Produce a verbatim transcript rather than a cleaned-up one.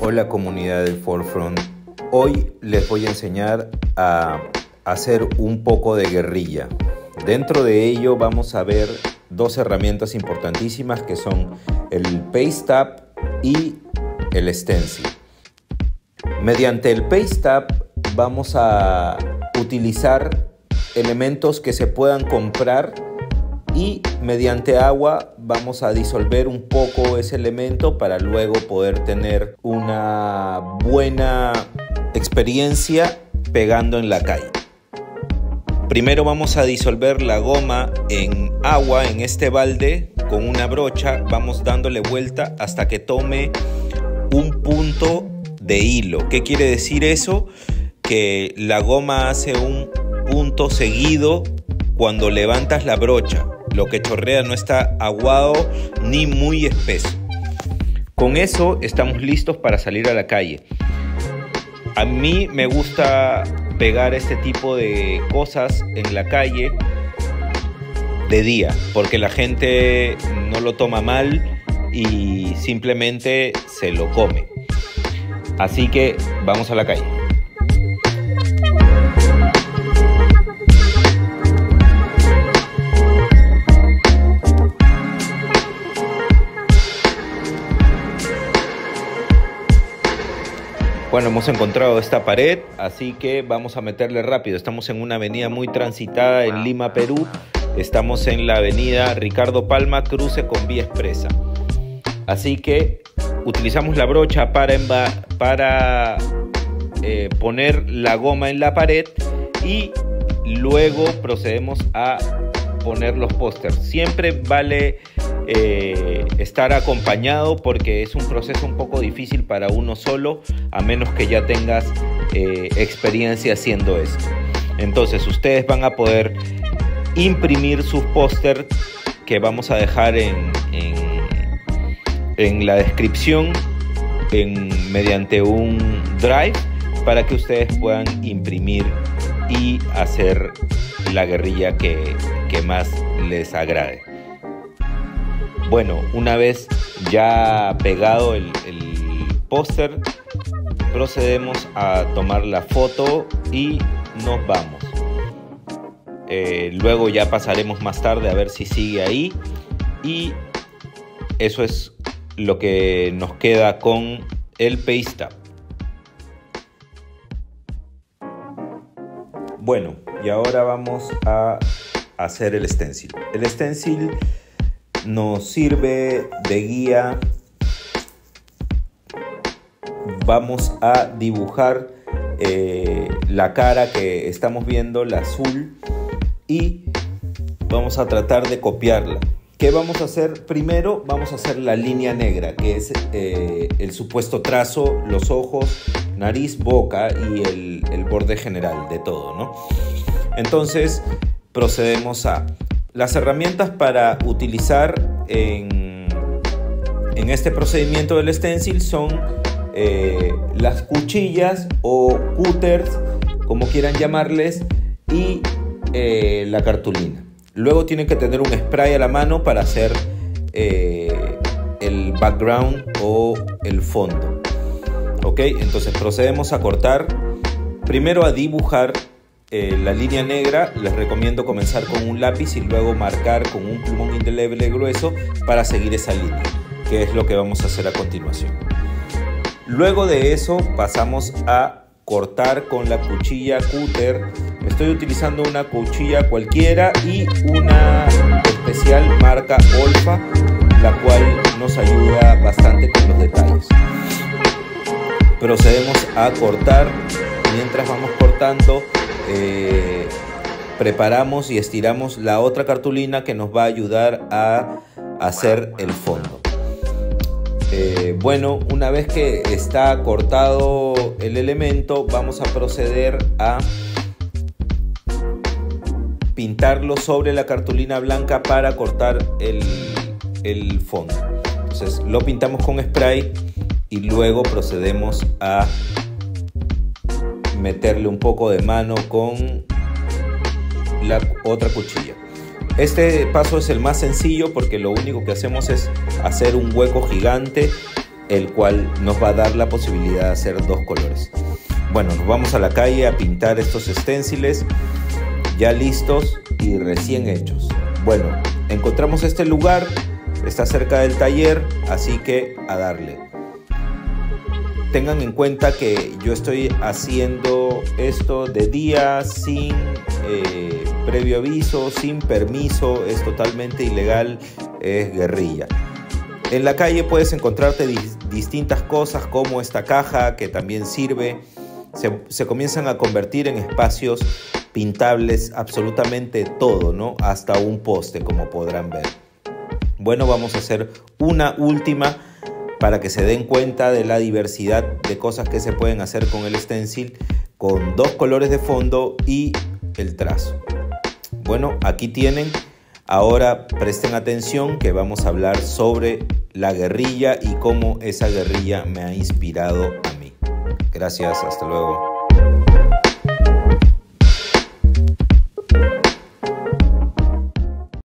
Hola comunidad del Forefront, hoy les voy a enseñar a hacer un poco de guerrilla. Dentro de ello vamos a ver dos herramientas importantísimas que son el Paste Tab y el Stencil. Mediante el Paste Tab vamos a utilizar elementos que se puedan comprar y mediante agua vamos a disolver un poco ese elemento para luego poder tener una buena experiencia pegando en la calle. Primero vamos a disolver la goma en agua en este balde con una brocha. Vamos dándole vuelta hasta que tome un punto de hilo. ¿Qué quiere decir eso? Que la goma hace un punto seguido cuando levantas la brocha. Lo que chorrea no está aguado ni muy espeso. Con eso estamos listos para salir a la calle. A mí me gusta pegar este tipo de cosas en la calle de día, porque la gente no lo toma mal y simplemente se lo come. Así que vamos a la calle. Bueno, hemos encontrado esta pared, así que vamos a meterle rápido. Estamos en una avenida muy transitada en Lima, Perú. Estamos en la avenida Ricardo Palma, cruce con vía expresa. Así que utilizamos la brocha para, para eh, poner la goma en la pared y luego procedemos a poner los pósters. Siempre vale eh, estar acompañado porque es un proceso un poco difícil para uno solo, a menos que ya tengas eh, experiencia haciendo esto. Entonces ustedes van a poder imprimir sus pósters que vamos a dejar en, en, en la descripción en, mediante un drive para que ustedes puedan imprimir y hacer la guerrilla que, que más les agrade. Bueno, una vez ya pegado el, el póster, procedemos a tomar la foto y nos vamos. Eh, luego ya pasaremos más tarde a ver si sigue ahí y eso es lo que nos queda con el Paste Tab. Bueno, y ahora vamos a hacer el stencil. El stencil nos sirve de guía. Vamos a dibujar eh, la cara que estamos viendo, la azul, y vamos a tratar de copiarla. ¿Qué vamos a hacer? Primero vamos a hacer la línea negra, que es eh, el supuesto trazo, los ojos, nariz, boca y el, el borde general de todo, ¿no? Entonces procedemos a las herramientas para utilizar en, en este procedimiento del stencil son eh, las cuchillas o cutters, como quieran llamarles, y eh, la cartulina. Luego tienen que tener un spray a la mano para hacer eh, el background o el fondo. Ok, entonces procedemos a cortar. Primero a dibujar eh, la línea negra. Les recomiendo comenzar con un lápiz y luego marcar con un plumón indeleble grueso para seguir esa línea, que es lo que vamos a hacer a continuación. Luego de eso pasamos a cortar con la cuchilla cutter. Estoy utilizando una cuchilla cualquiera y una especial marca Olfa, la cual nos ayuda bastante con los detalles. Procedemos a cortar. Mientras vamos cortando, eh, preparamos y estiramos la otra cartulina que nos va a ayudar a hacer el fondo. Eh, bueno, una vez que está cortado el elemento, vamos a proceder a pintarlo sobre la cartulina blanca para cortar el, el fondo. Entonces lo pintamos con spray y luego procedemos a meterle un poco de mano con la otra cuchilla. Este paso es el más sencillo porque lo único que hacemos es hacer un hueco gigante el cual nos va a dar la posibilidad de hacer dos colores. Bueno, nos vamos a la calle a pintar estos esténciles ya listos y recién hechos. Bueno, encontramos este lugar, está cerca del taller, así que a darle. Tengan en cuenta que yo estoy haciendo esto de día, sin eh, previo aviso, sin permiso, es totalmente ilegal, es guerrilla. En la calle puedes encontrarte di- distintas cosas como esta caja que también sirve. Se, se comienzan a convertir en espacios pintables absolutamente todo, ¿no? Hasta un poste, como podrán ver. Bueno, vamos a hacer una última para que se den cuenta de la diversidad de cosas que se pueden hacer con el stencil, con dos colores de fondo y el trazo. Bueno, aquí tienen. Ahora presten atención que vamos a hablar sobre la guerrilla y cómo esa guerrilla me ha inspirado a mí. Gracias, hasta luego.